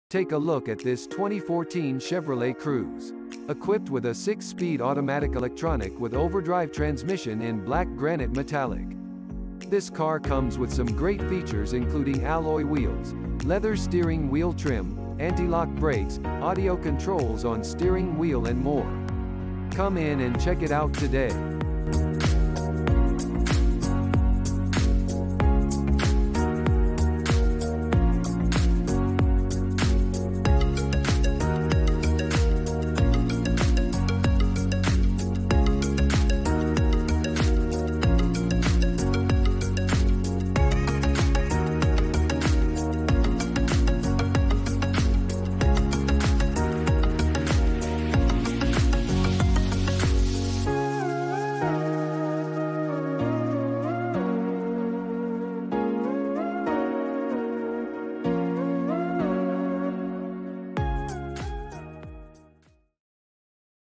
Take a look at this 2014 Chevrolet Cruze. Equipped with a 6-speed automatic electronic with overdrive transmission in black granite metallic. This car comes with some great features including alloy wheels, leather steering wheel trim, anti-lock brakes, audio controls on steering wheel and more. Come in and check it out today.